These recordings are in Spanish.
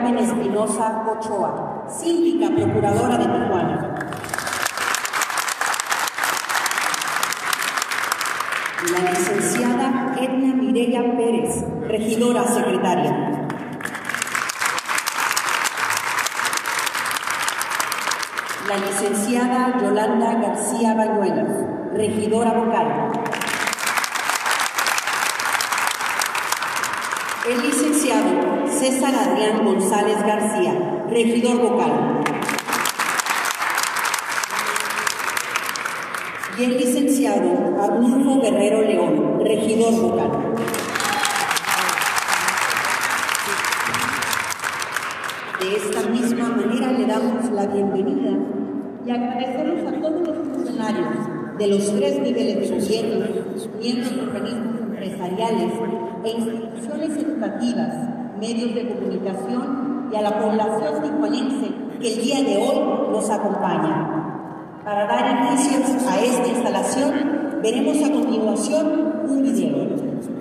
Carmen Espinosa Ochoa, síndica procuradora de Tijuana. La licenciada Edna Mireya Pérez, regidora secretaria. La licenciada Yolanda García Bañuelos, regidora vocal. El licenciado César Adrián González García, regidor vocal. Y el licenciado Arnulfo Guerrero León, regidor vocal. De esta misma manera le damos la bienvenida y agradecemos a todos los funcionarios de los 3 niveles de gobierno, miembros de organismos empresariales e instituciones educativas, medios de comunicación y a la población tijuanense que el día de hoy nos acompaña. Para dar inicio a esta instalación, veremos a continuación un video.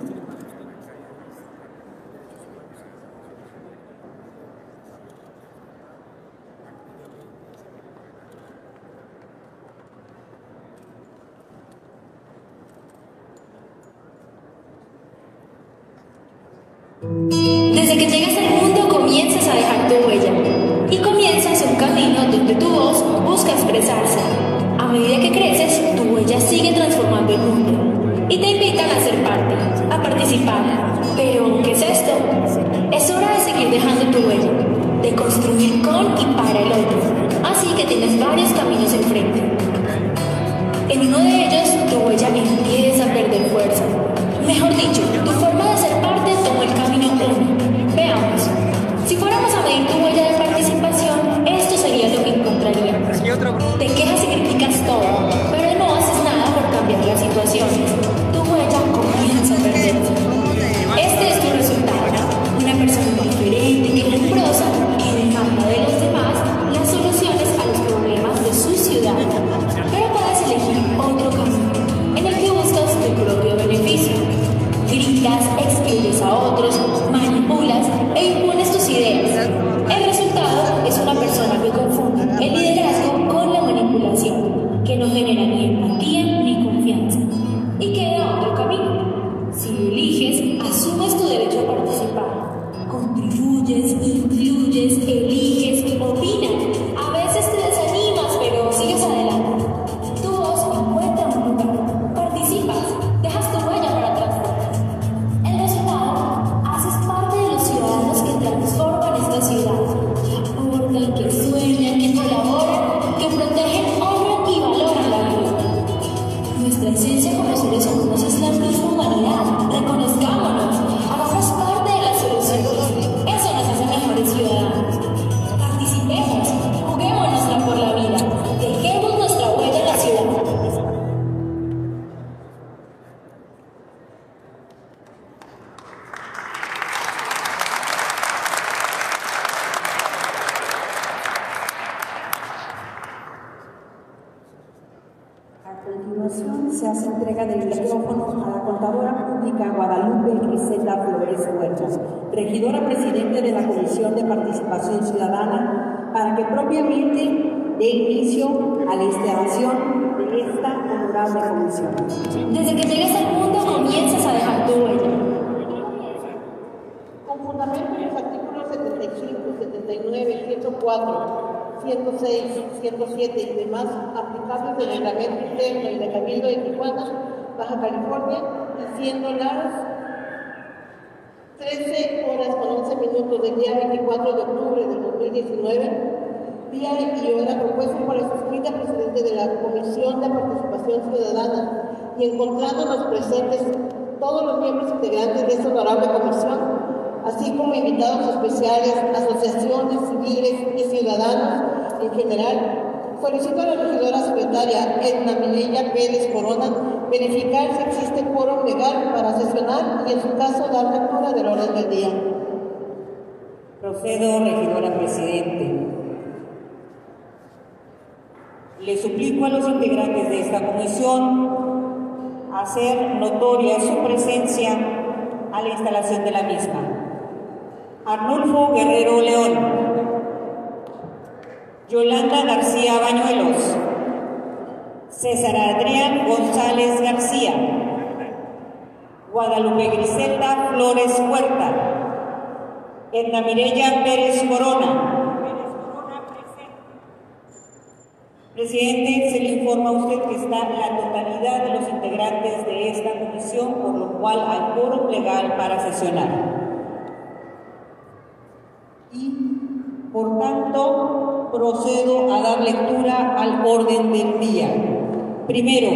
Desde que llegas al mundo comienzas a dejar tu huella y comienzas un camino donde tu voz busca expresarse. A medida que creces, tu huella sigue transformando el mundo y te invitan a ser parte, a participar. Pero, ¿qué es esto? Es hora de seguir dejando tu huella, de construir con y para el otro. Así que tienes varios caminos enfrente. En uno de ellos, tu huella empieza a perder fuerza. Mejor dicho, tu forma de ser parte toma el camino 1. Veamos. Si fuéramos a medir tu huella de participación, esto sería lo que encontraríamos. Te quejas y criticas todo, pero no haces nada por cambiar la situación. Tu huella comienza a perderse. Este es tu resultado. Una persona diferente, quejumbrosa, que demanda de los demás las soluciones a los problemas de su ciudad. Pero puedes elegir otro camino, en el que buscas tu propio beneficio. Gritas, excluyes a otros, manipulas e impones tus ideas. El resultado es una persona que confunde el liderazgo con la manipulación, que no genera ni empatía ni confianza. Y queda otro camino. Si lo eliges, asumes tu derecho a participar. Contribuyes, incluyes, eliges, opinas. A veces te desanimas, pero sigues adelante. Tu voz encuentra un lugar. Participas, dejas tu huella para transformar. El resultado, haces parte de los ciudadanos que transforman esta ciudad, que aportan, que sueñan, que colaboran, que protegen, honran y valoran la vida. Nuestra esencia como seres humanos es la misma humanidad. Reconozcámonos, hagamos parte de la solución. Eso nos hace mejores ciudadanos. Participemos, juguémonosla por la vida, dejemos nuestra huella en la ciudad. A continuación, se hace entrega del micrófono a la contadora pública Guadalupe Grisela Flores Huertas, regidora presidente de la Comisión de Participación Ciudadana, para que propiamente dé inicio a la instalación de esta honorable comisión. Desde que llegas al mundo comienzas a dejar tu huella. Con fundamento en los artículos 75, 79, 104, 106, 107 y demás aplicables del reglamento interno y del Cabildo de Tijuana, Baja California, y siendo las 13 horas con 11 minutos del día 24 de octubre del 2019, día y hora propuesta por la suscrita presidente de la Comisión de Participación Ciudadana, y encontrándonos presentes todos los miembros integrantes de esta honorable comisión, así como invitados especiales, asociaciones civiles y ciudadanos en general, solicito a la regidora secretaria Edna Mireya Pérez Corona verificar si existe quórum legal para sesionar y, en su caso, dar lectura del orden del día. Procedo, regidora presidente. Le suplico a los integrantes de esta comisión hacer notoria su presencia a la instalación de la misma. Arnulfo Guerrero León, Yolanda García Bañuelos, César Adrián González García, Guadalupe Griselda Flores Huerta, Edna Mireya Pérez Corona. Presidente, se le informa a usted que está la totalidad de los integrantes de esta comisión, por lo cual hay quórum legal para sesionar. Y, por tanto, procedo a dar lectura al orden del día. Primero,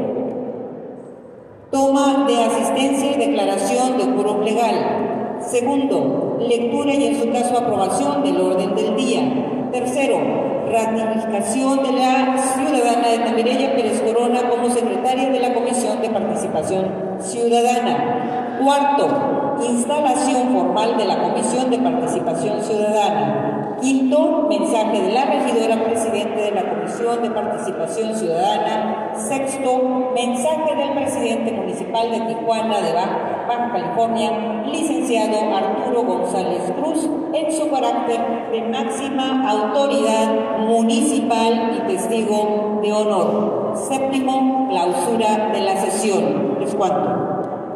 toma de asistencia y declaración de quórum legal. Segundo, lectura y en su caso aprobación del orden del día. Tercero, ratificación de la ciudadana Edna Mireya Pérez Corona como secretaria de la Comisión de Participación Ciudadana. Cuarto, instalación formal de la Comisión de Participación Ciudadana. Quinto, mensaje de la regidora presidente de la Comisión de Participación Ciudadana. Sexto, mensaje del presidente municipal de Tijuana de Baja California, licenciado Arturo González Cruz, en su carácter de máxima autoridad municipal y testigo de honor. Séptimo, clausura de la sesión. ¿Es cuánto?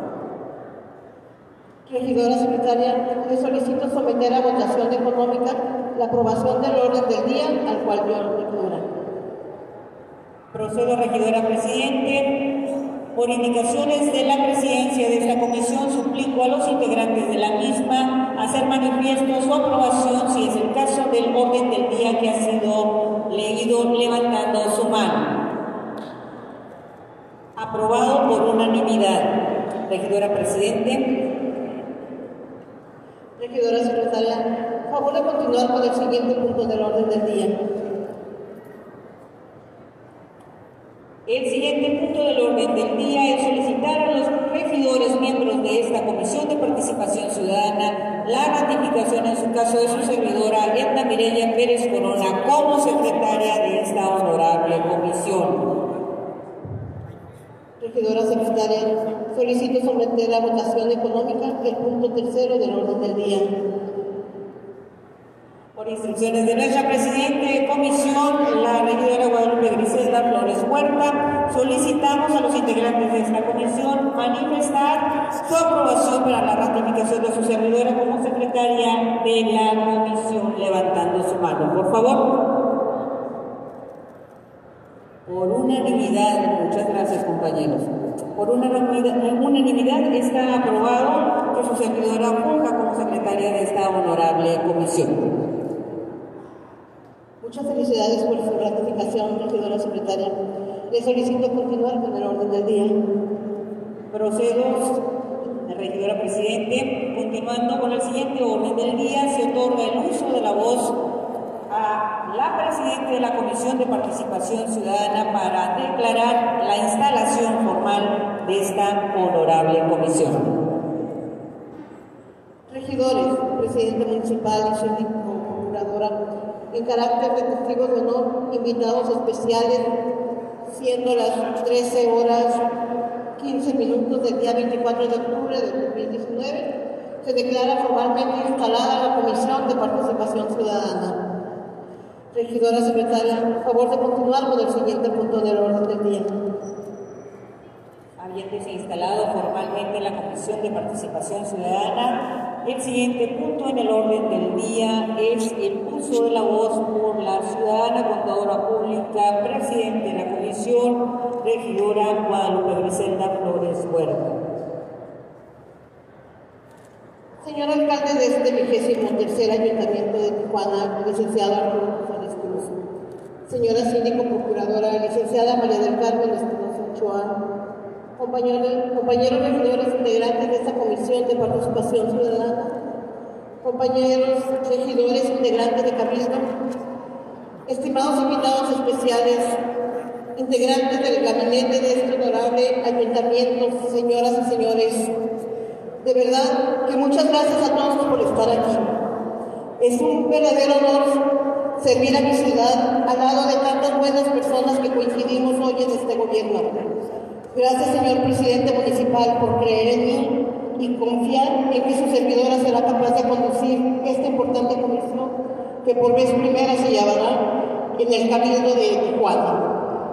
Regidora secretaria, le solicito someter a votación económica la aprobación del orden del día, al cual yo lectura. Procedo, regidora presidente. Por indicaciones de la presidencia de esta comisión, suplico a los integrantes de la misma hacer manifiesto su aprobación, si es el caso, del orden del día que ha sido leído levantando su mano. Aprobado por unanimidad. Regidora presidente. Regidora secretaria, favor de continuar con el siguiente punto del orden del día. El siguiente punto del orden del día es solicitar a los regidores miembros de esta Comisión de Participación Ciudadana la ratificación en su caso de su servidora Edna Mireya Pérez Corona como secretaria de esta honorable comisión. Regidora secretaria, solicito someter a votación económica el punto tercero del orden del día. Por instrucciones de nuestra presidente de comisión, la regidora Guadalupe Griselda Flores Huerta, solicitamos a los integrantes de esta comisión manifestar su aprobación para la ratificación de su servidora como secretaria de la comisión, levantando su mano, por favor. Por unanimidad, muchas gracias, compañeros. Por unanimidad está aprobado que su servidora funja como secretaria de esta honorable comisión. Muchas felicidades por su ratificación, regidora secretaria. Le solicito continuar con el orden del día. Procedo, regidora presidente. Continuando con el siguiente orden del día, se otorga el uso de la voz a la presidenta de la Comisión de Participación Ciudadana para declarar la instalación formal de esta honorable comisión. Regidores, presidente municipal y síndico, procuradora, en carácter de testigos de honor, invitados especiales, siendo las 13 horas 15 minutos del día 24 de octubre de 2019, se declara formalmente instalada la Comisión de Participación Ciudadana. Regidora secretaria, por favor de continuar con el siguiente punto del orden del día. Habiéndose instalado formalmente la Comisión de Participación Ciudadana, el siguiente punto en el orden del día es el uso de la voz por la ciudadana contadora pública, presidente de la comisión, regidora Guadalupe Griselda Flores Huerta. Señor alcalde de este 23º Ayuntamiento de Tijuana, licenciado Arturo González Cruz. Señora síndico procuradora, licenciada María del Carmen Espinosa Ochoa. Compañeros regidores integrantes de esta Comisión de Participación Ciudadana, compañeros regidores integrantes de Cabildo, estimados invitados especiales, integrantes del gabinete de este honorable ayuntamiento, señoras y señores, de verdad que muchas gracias a todos por estar aquí. Es un verdadero honor servir a mi ciudad al lado de tantas buenas personas que coincidimos hoy en este gobierno. Gracias, señor presidente municipal, por creer en mí y confiar en que su servidora será capaz de conducir esta importante comisión que por vez primera se llevará en el Cabildo de Tijuana.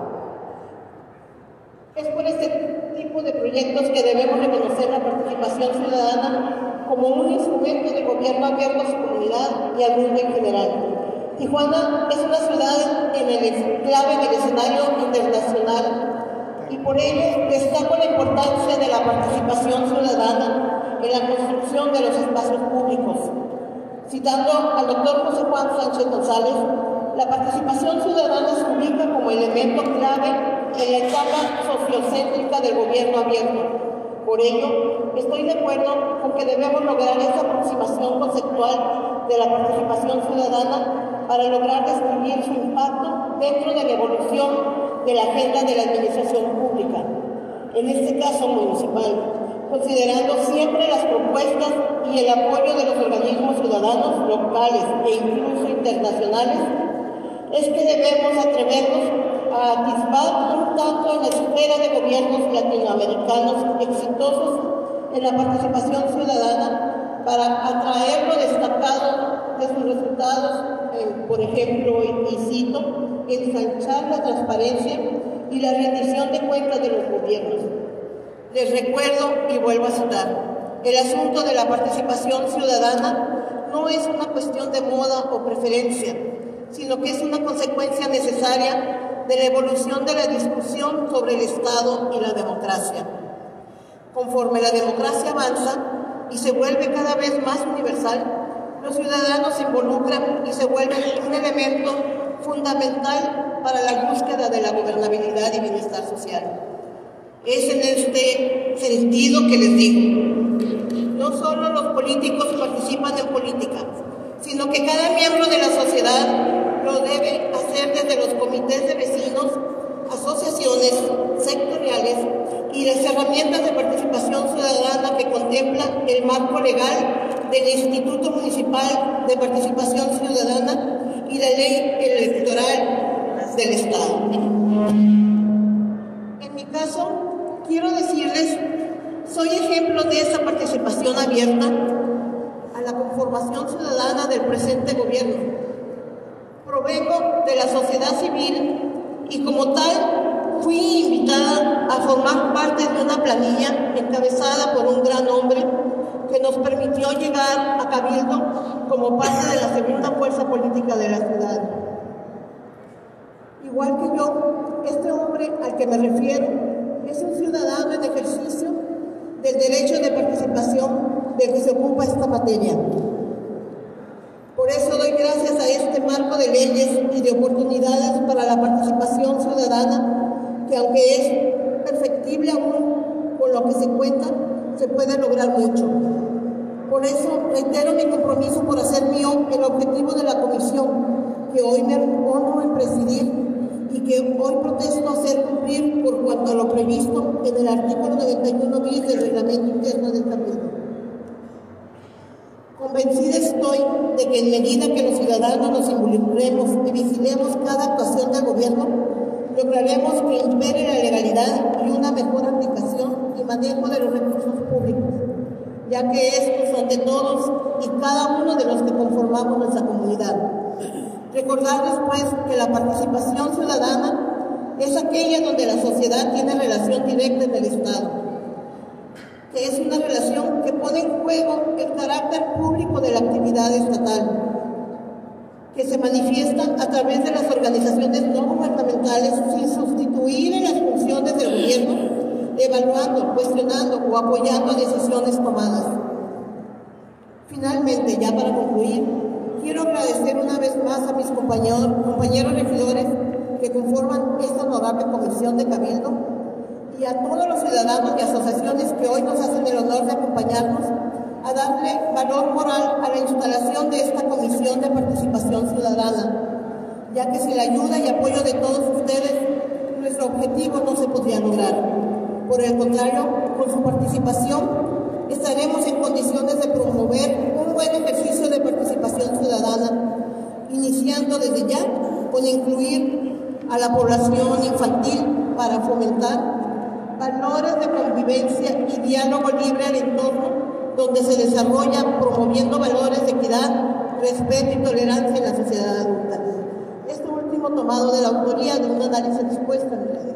Es por este tipo de proyectos que debemos reconocer la participación ciudadana como un instrumento de gobierno abierto a su comunidad y al mundo en general. Tijuana es una ciudad clave en el escenario internacional y por ello destaco la importancia de la participación ciudadana en la construcción de los espacios públicos. Citando al doctor José Juan Sánchez González, la participación ciudadana se ubica como elemento clave en la etapa sociocéntrica del gobierno abierto. Por ello, estoy de acuerdo con que debemos lograr esa aproximación conceptual de la participación ciudadana para lograr describir su impacto dentro de la evolución de la agenda de la administración pública, en este caso municipal, considerando siempre las propuestas y el apoyo de los organismos ciudadanos locales e incluso internacionales. Es que debemos atrevernos a atisbar un tanto en la esfera de gobiernos latinoamericanos exitosos en la participación ciudadana para atraer lo destacado de sus resultados, por ejemplo, y cito, ensanchar la transparencia y la rendición de cuentas de los gobiernos. Les recuerdo y vuelvo a citar, el asunto de la participación ciudadana no es una cuestión de moda o preferencia, sino que es una consecuencia necesaria de la evolución de la discusión sobre el Estado y la democracia. Conforme la democracia avanza y se vuelve cada vez más universal, los ciudadanos se involucran y se vuelven un elemento fundamental para la búsqueda de la gobernabilidad y bienestar social. Es en este sentido que les digo, no solo los políticos participan en política, sino que cada miembro de la sociedad lo debe hacer desde los comités de vecinos, asociaciones sectoriales y las herramientas de participación ciudadana que contempla el marco legal del Instituto Municipal de Participación Ciudadana y la Ley Electoral del Estado. En mi caso, quiero decirles, soy ejemplo de esa participación abierta a la conformación ciudadana del presente gobierno. Provengo de la sociedad civil y como tal fui invitada a formar parte de una planilla encabezada por un gran hombre que nos permitió llegar a Cabildo como parte de la segunda fuerza política de la ciudad. Igual que yo, este hombre al que me refiero es un ciudadano en ejercicio del derecho de participación del que se ocupa esta materia. Por eso doy gracias a este marco de leyes y de oportunidades para la participación ciudadana, que aunque es perfectible aún con lo que se cuenta, se puede lograr mucho. Por eso reitero mi compromiso por hacer mío el objetivo de la comisión, que hoy me honro en presidir y que hoy protesto hacer cumplir por cuanto a lo previsto en el artículo 91 bis del reglamento interno del Cabildo. Convencida estoy de que en medida que los ciudadanos nos involucremos y vigilemos cada actuación del gobierno, lograremos que impere la legalidad y una mejor aplicación y manejo de los recursos públicos, ya que estos son de todos y cada uno de los que conformamos nuestra comunidad. Recordarles, pues, que la participación ciudadana es aquella donde la sociedad tiene relación directa en el Estado, que es una relación que pone en juego el carácter público de la actividad estatal, que se manifiesta a través de las organizaciones no gubernamentales sin sustituir en las funciones del gobierno, evaluando, cuestionando o apoyando decisiones tomadas. Finalmente, ya para concluir, quiero agradecer una vez más a mis compañeros regidores que conforman esta honorable comisión de Cabildo y a todos los ciudadanos y asociaciones que hoy nos hacen el honor de acompañarnos a darle valor moral a la instalación de esta Comisión de Participación Ciudadana, ya que sin la ayuda y apoyo de todos ustedes, nuestro objetivo no se podría lograr. Por el contrario, con su participación, estaremos en condiciones de promover un buen ejercicio de participación ciudadana, iniciando desde ya con incluir a la población infantil para fomentar valores de convivencia y diálogo libre al entorno donde se desarrolla promoviendo valores de equidad, respeto y tolerancia en la sociedad adulta. Este último tomado de la autoría de un análisis dispuesto en redes.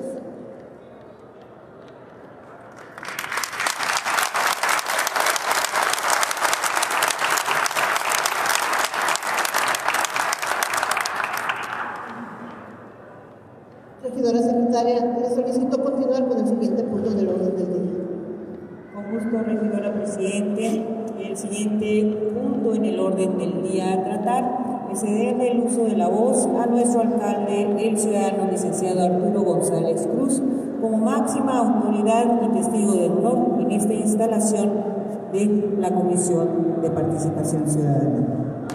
Regidora secretaria, le solicito continuar con el siguiente punto del orden del día. Con gusto, regidora presidente. El siguiente punto en el orden del día a tratar es ceder el uso de la voz a nuestro alcalde, el ciudadano licenciado Arturo González Cruz, como máxima autoridad y testigo de honor en esta instalación de la Comisión de Participación Ciudadana.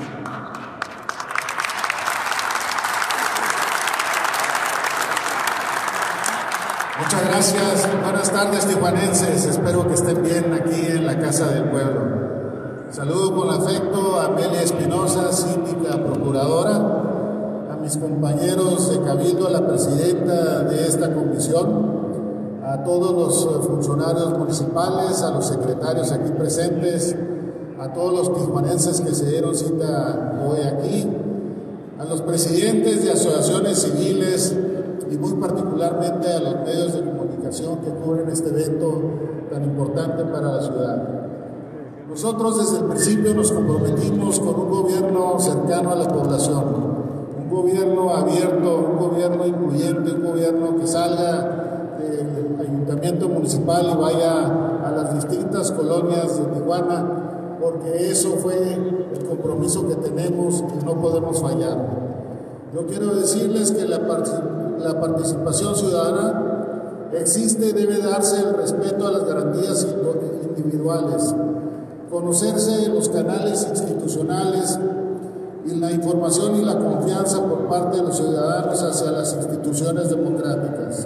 Muchas gracias. Buenas tardes, tijuanenses. Espero que estén bien aquí en la Casa del Pueblo. Saludo con afecto a Amelia Espinosa, síndica procuradora, a mis compañeros de Cabildo, a la presidenta de esta comisión, a todos los funcionarios municipales, a los secretarios aquí presentes, a todos los tijuanenses que se dieron cita hoy aquí, a los presidentes de asociaciones civiles, y muy particularmente a los medios de comunicación que cubren este evento tan importante para la ciudad. Nosotros desde el principio nos comprometimos con un gobierno cercano a la población, un gobierno abierto, un gobierno incluyente, un gobierno que salga del ayuntamiento municipal y vaya a las distintas colonias de Tijuana, porque eso fue el compromiso que tenemos y no podemos fallar. Yo quiero decirles que la participación ciudadana existe y debe darse el respeto a las garantías individuales, conocerse los canales institucionales y la información y la confianza por parte de los ciudadanos hacia las instituciones democráticas.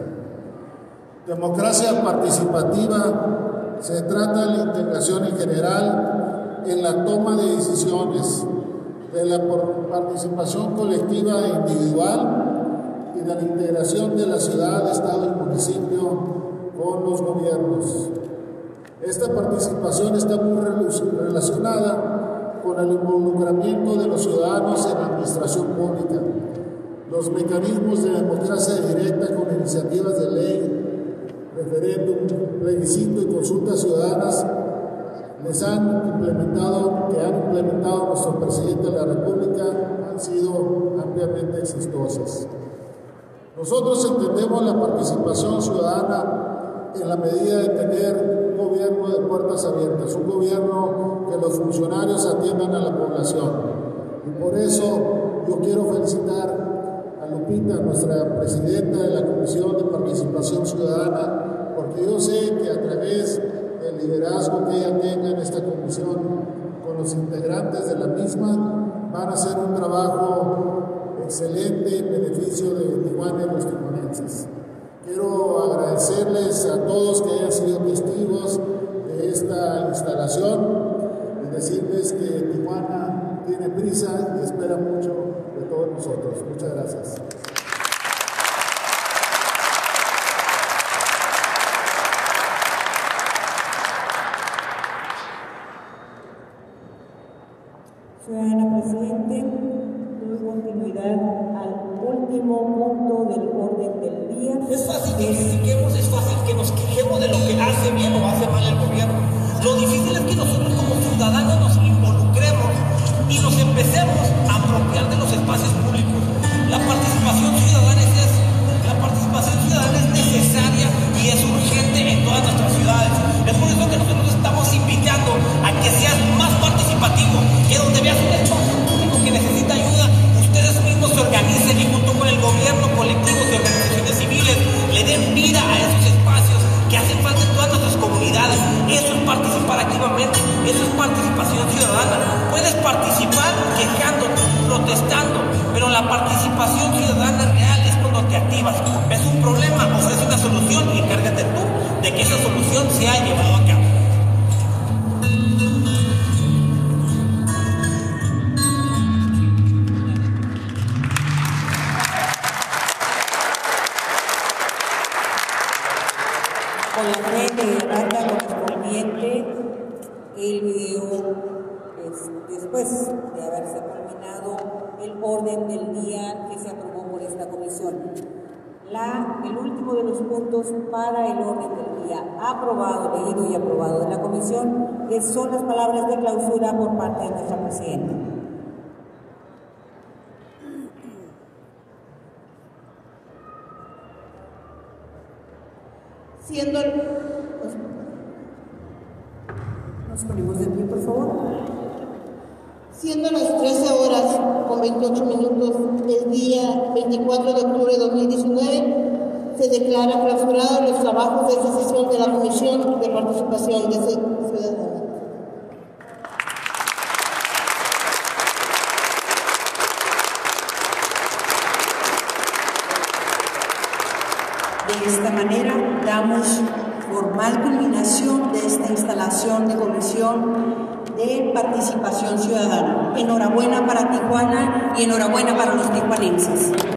Democracia participativa se trata de la integración en general en la toma de decisiones, de la participación colectiva e individual y de la integración de la ciudad, estado y municipio con los gobiernos. Esta participación está muy relacionada con el involucramiento de los ciudadanos en la administración pública. Los mecanismos de democracia directa con iniciativas de ley, referéndum, plebiscito y consultas ciudadanas que han implementado nuestro presidente de la República han sido ampliamente exitosas. Nosotros entendemos la participación ciudadana en la medida de tener un gobierno de puertas abiertas, un gobierno que los funcionarios atiendan a la población. Y por eso yo quiero felicitar a Lupita, nuestra presidenta de la Comisión de Participación Ciudadana, porque yo sé que a través del liderazgo que ella tenga en esta comisión con los integrantes de la misma, van a hacer un trabajo excelente en beneficio de Tijuana y los tijuanenses. Quiero agradecerles a todos que hayan sido testigos de esta instalación y decirles que Tijuana tiene prisa y espera mucho de todos nosotros. Muchas gracias. Ciudadana Presidente, doy continuidad al último punto del orden del día. Es fácil que critiquemos, es fácil que nos quejemos de lo que hace bien o hace mal el gobierno. Lo difícil es que nosotros como ciudadanos nos involucremos y nos empecemos a apropiar de los espacios públicos. La participación ciudadana es eso. La participación ciudadana es necesaria y es urgente en todas nuestras ciudades. Es por eso que nosotros estamos invitando a que seas más participativo, que donde veas un espacio público que necesita ayuda, ustedes mismos se organicen y junto con el gobierno, colectivos y organizaciones civiles le den vida a esos espacios que hacen falta en todas nuestras comunidades. Eso es participar activamente, eso es participación ciudadana. Puedes participar quejándote, protestando, pero la participación ciudadana real es cuando te activas. Ves un problema, ofrece una solución y encárgate tú de que esa solución sea llevada a cabo. el orden del día que se aprobó por esta comisión. El último de los puntos para el orden del día aprobado, leído y aprobado de la comisión son las palabras de clausura por parte de nuestra presidenta. Nos ponemos de pie, por favor. Siendo las 13 horas con 28 minutos el día 24 de octubre de 2019, se declara clausurados los trabajos de esta sesión de la Comisión de Participación Ciudadana. De esta manera damos formal culminación de esta instalación de Comisión de Participación Ciudadana. Enhorabuena para Tijuana y enhorabuena para los tijuanenses.